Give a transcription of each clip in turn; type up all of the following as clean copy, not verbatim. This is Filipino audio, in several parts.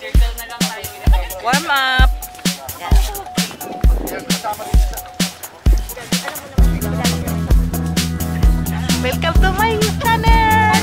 Warm up. Welcome to my channel.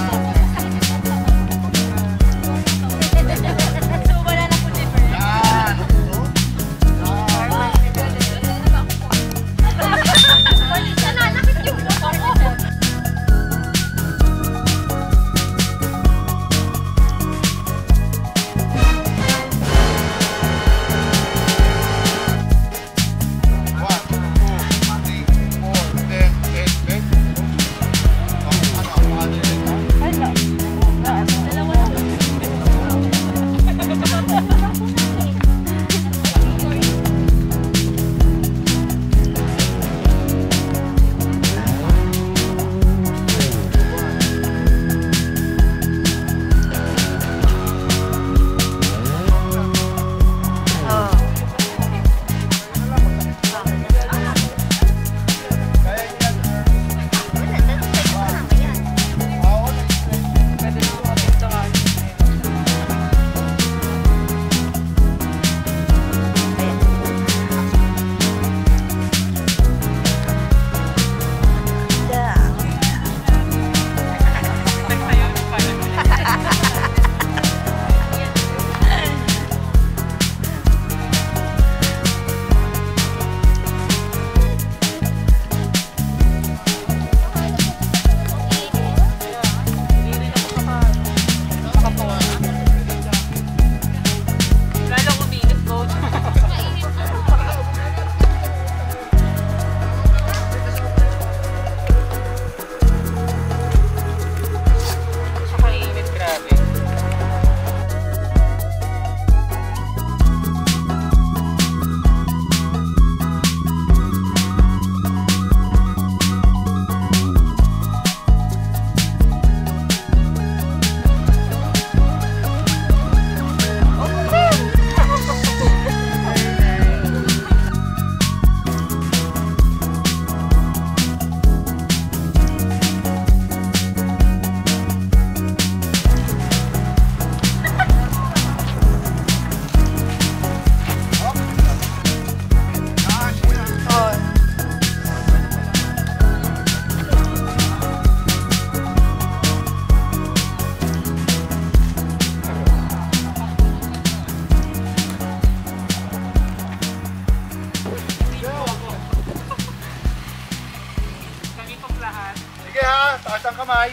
Sige ha, taas ang kamay.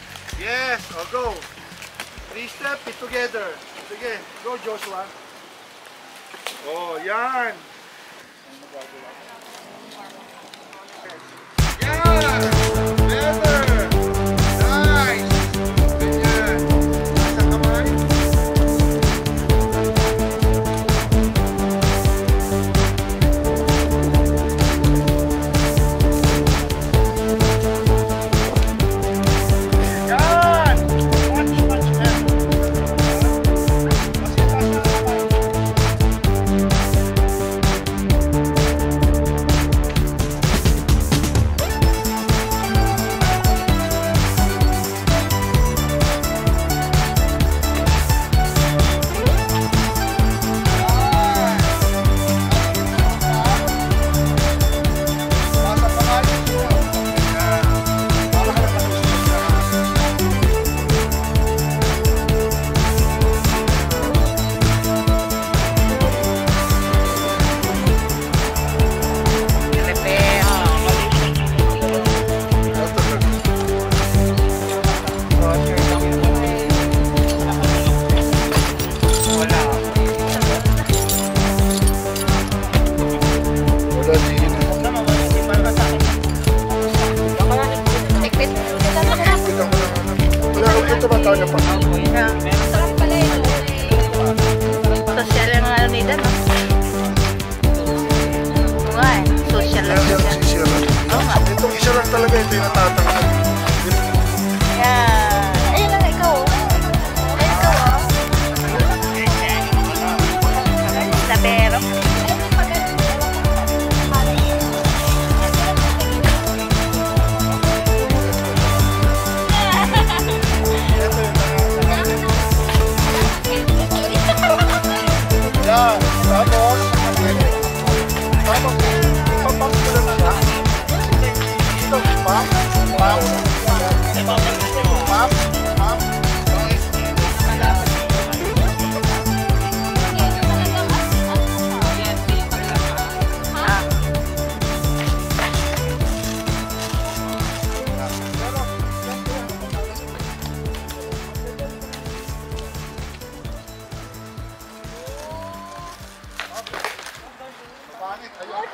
Yes, o go. 3 step, feet together. Sige, go Joshua. Oh, yan. Yan! Better! Nice! Ganyan. Taas ang kamay.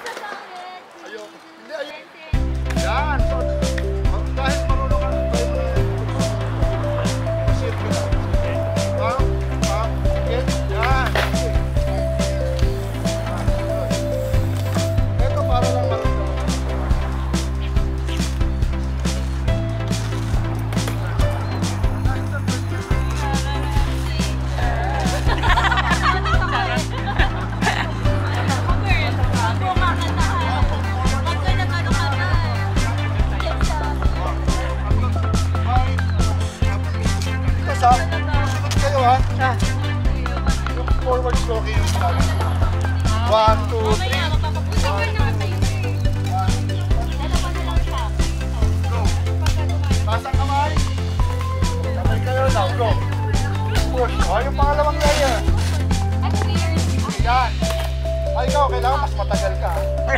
Ayun. Hindi, ayun. Yan. So, dahil marunong ka, isip ko lang. Okay. Yan. Ito para lang marunong. Sunod kayo ha. Yung forward stroking yung start. 1, 2, 3. Go. Taas ang kamay. Sabay kayo now. Go. Push. O, yung pangalawang layer. Yan. Ay, ikaw, kailangan mas matagal ka.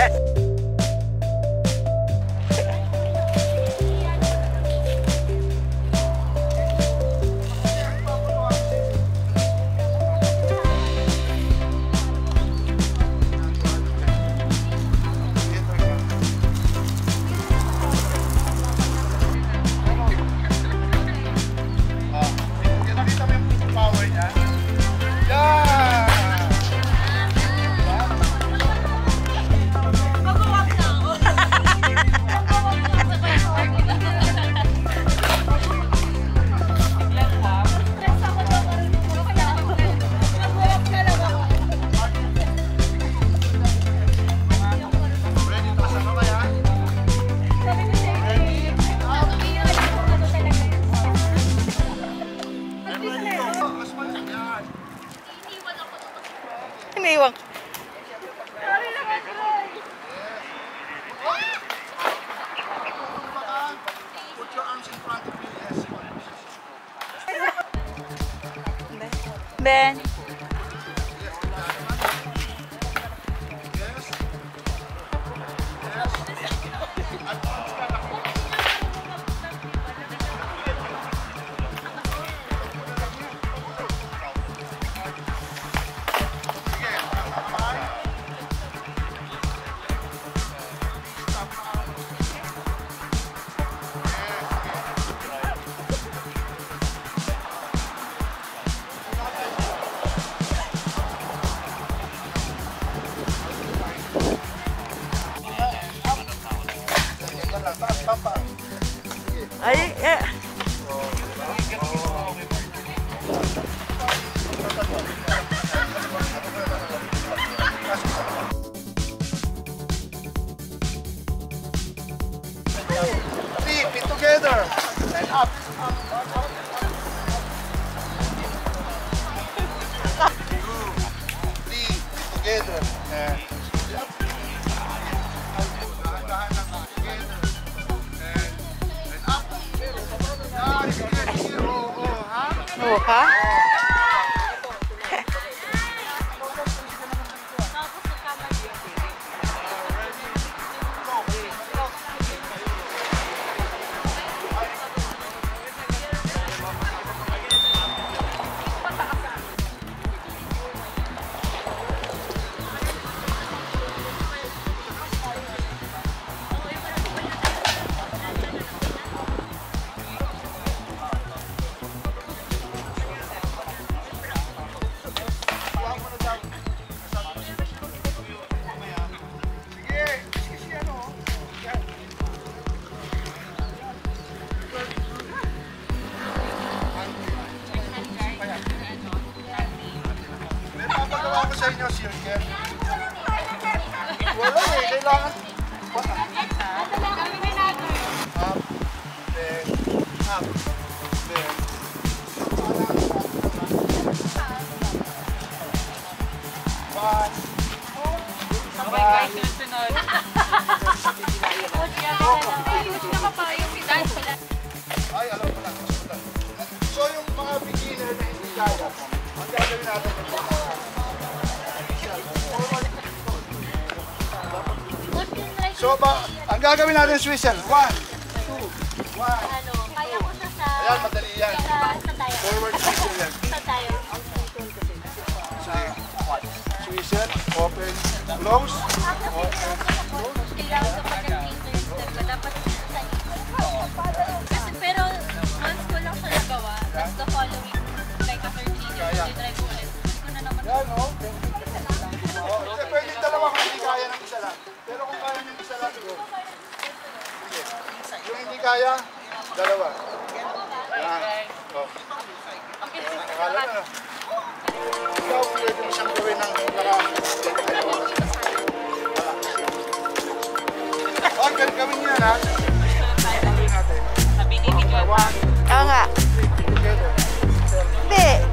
Iniwan ko. Put your arms in front of you. Yes. Ben. Ay, eh. Feet together and up. Feet together and up. Oh, ha? Ako sa inyo, circle. Wala eh, kailangan. Up, then, up, then. One. Okay guys, sunod-sunod. Ay, alam ko lang. So yung mga beginner na hindi kaya, ang gagawin natin ito. So ang gagawin natin is whistle. 1, 2, 1. Kaya ko na sa... Ayan, madali yan. Sa tayo. Forward whistle yan. Sa tayo. Whistle, off, open, close. Kailangan kapag nag-interest step, dapat sa kasi pero once ko lang siya nagawa, tapos the following, like after 3 days, try ko ulit. Hindi ko na naman. Yan, no? Pwede dalawa kung hindi kaya ng isa lang. Pero kung kaya ng isa lang, go. Sige. Yung hindi kaya, dalawa. Yan. Oh. Akala na. Ikaw, pwede mo siyang gawin ng okay, gawin niya na. Gawin natin. Oo nga. Together. Hindi.